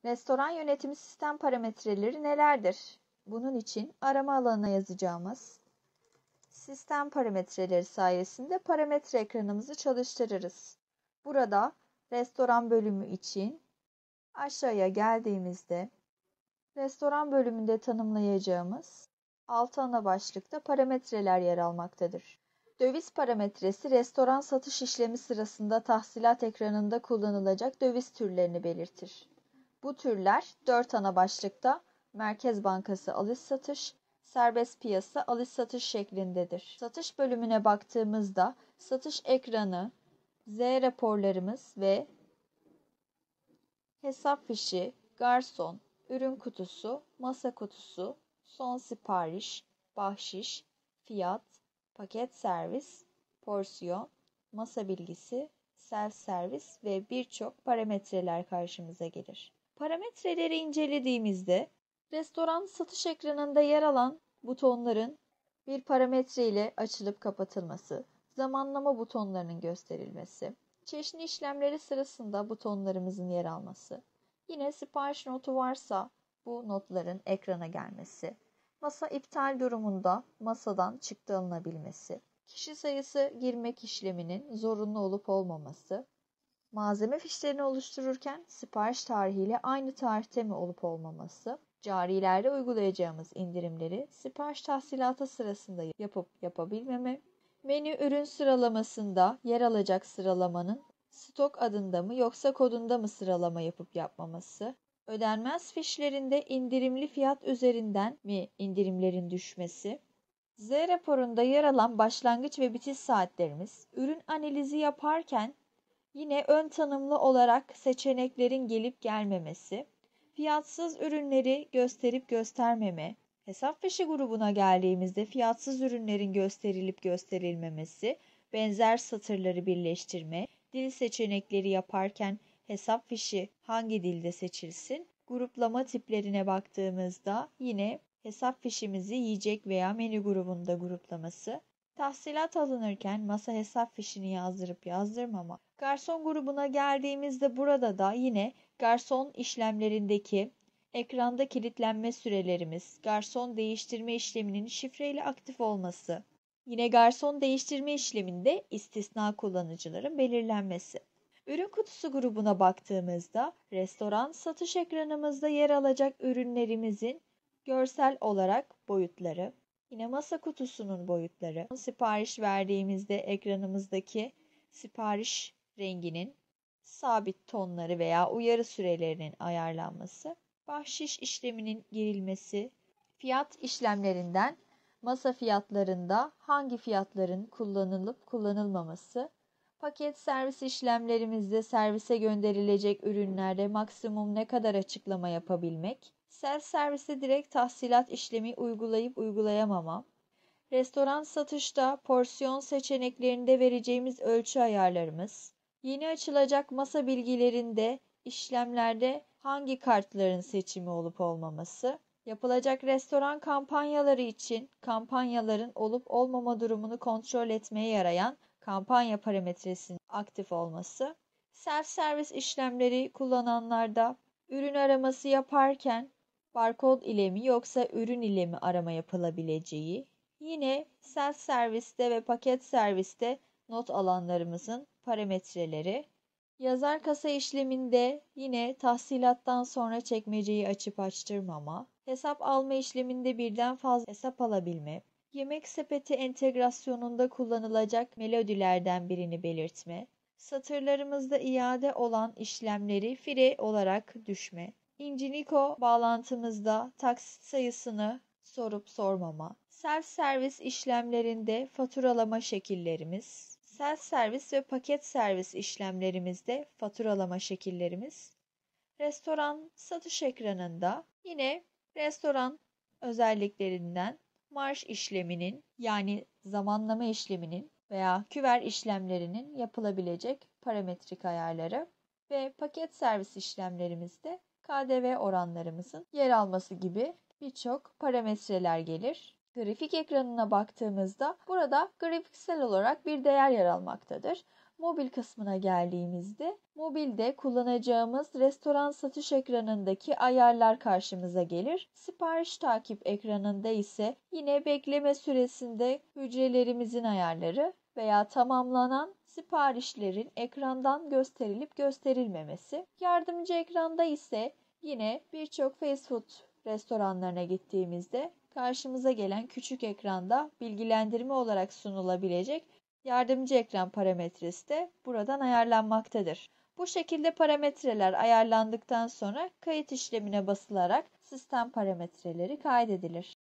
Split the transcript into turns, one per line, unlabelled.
Restoran yönetimi sistem parametreleri nelerdir? Bunun için arama alanına yazacağımız sistem parametreleri sayesinde parametre ekranımızı çalıştırırız. Burada restoran bölümü için aşağıya geldiğimizde restoran bölümünde tanımlayacağımız alt ana başlıkta parametreler yer almaktadır. Döviz parametresi restoran satış işlemi sırasında tahsilat ekranında kullanılacak döviz türlerini belirtir. Bu türler 4 ana başlıkta Merkez Bankası alış-satış, serbest piyasa alış-satış şeklindedir. Satış bölümüne baktığımızda satış ekranı, Z raporlarımız ve hesap fişi, garson, ürün kutusu, masa kutusu, son sipariş, bahşiş, fiyat, paket servis, porsiyon, masa bilgisi, self servis ve birçok parametreler karşımıza gelir. Parametreleri incelediğimizde restoran satış ekranında yer alan butonların bir parametre ile açılıp kapatılması, zamanlama butonlarının gösterilmesi, çeşni işlemleri sırasında butonlarımızın yer alması, yine sipariş notu varsa bu notların ekrana gelmesi, masa iptal durumunda masadan çıktı alınabilmesi, kişi sayısı girmek işleminin zorunlu olup olmaması, malzeme fişlerini oluştururken sipariş tarihiyle aynı tarihte mi olup olmaması, carilerde uygulayacağımız indirimleri sipariş tahsilatı sırasında yapıp yapabilmeme, menü ürün sıralamasında yer alacak sıralamanın stok adında mı yoksa kodunda mı sıralama yapıp yapmaması, ödenmez fişlerinde indirimli fiyat üzerinden mi indirimlerin düşmesi, Z raporunda yer alan başlangıç ve bitiş saatlerimiz, ürün analizi yaparken yine ön tanımlı olarak seçeneklerin gelip gelmemesi, fiyatsız ürünleri gösterip göstermeme, hesap fişi grubuna geldiğimizde fiyatsız ürünlerin gösterilip gösterilmemesi, benzer satırları birleştirme, dil seçenekleri yaparken hesap fişi hangi dilde seçilsin, gruplama tiplerine baktığımızda yine hesap fişimizi yiyecek veya menü grubunda gruplaması, tahsilat alınırken masa hesap fişini yazdırıp yazdırmama. Garson grubuna geldiğimizde burada da yine garson işlemlerindeki ekranda kilitlenme sürelerimiz, garson değiştirme işleminin şifreyle aktif olması, yine garson değiştirme işleminde istisna kullanıcıların belirlenmesi. Ürün kutusu grubuna baktığımızda restoran satış ekranımızda yer alacak ürünlerimizin görsel olarak boyutları, yine masa kutusunun boyutları, sipariş verdiğimizde ekranımızdaki sipariş renginin sabit tonları veya uyarı sürelerinin ayarlanması, bahşiş işleminin girilmesi, fiyat işlemlerinden masa fiyatlarında hangi fiyatların kullanılıp kullanılmaması, paket servis işlemlerimizde servise gönderilecek ürünlerde maksimum ne kadar açıklama yapabilmek, self serviste direkt tahsilat işlemi uygulayıp uygulayamama, restoran satışta porsiyon seçeneklerinde vereceğimiz ölçü ayarlarımız, yeni açılacak masa bilgilerinde işlemlerde hangi kartların seçimi olup olmaması, yapılacak restoran kampanyaları için kampanyaların olup olmama durumunu kontrol etmeye yarayan kampanya parametresinin aktif olması, self servis işlemleri kullananlarda ürün araması yaparken barkod ile mi yoksa ürün ile mi arama yapılabileceği, yine self serviste ve paket serviste not alanlarımızın parametreleri, yazar kasa işleminde yine tahsilattan sonra çekmeceyi açıp açtırmama, hesap alma işleminde birden fazla hesap alabilme, yemek sepeti entegrasyonunda kullanılacak melodilerden birini belirtme, satırlarımızda iade olan işlemleri fire olarak düşme, İnciniko bağlantımızda taksit sayısını sorup sormama, self servis işlemlerinde faturalama şekillerimiz, self servis ve paket servis işlemlerimizde faturalama şekillerimiz, restoran satış ekranında yine restoran özelliklerinden marş işleminin yani zamanlama işleminin veya küver işlemlerinin yapılabilecek parametrik ayarları ve paket servis işlemlerimizde KDV oranlarımızın yer alması gibi birçok parametreler gelir. Grafik ekranına baktığımızda burada grafiksel olarak bir değer yer almaktadır. Mobil kısmına geldiğimizde, mobilde kullanacağımız restoran satış ekranındaki ayarlar karşımıza gelir. Sipariş takip ekranında ise yine bekleme süresinde hücrelerimizin ayarları veya tamamlanan siparişlerin ekrandan gösterilip gösterilmemesi. Yardımcı ekranda ise yine birçok fast food restoranlarına gittiğimizde karşımıza gelen küçük ekranda bilgilendirme olarak sunulabilecek yardımcı ekran parametresi de buradan ayarlanmaktadır. Bu şekilde parametreler ayarlandıktan sonra kayıt işlemine basılarak sistem parametreleri kaydedilir.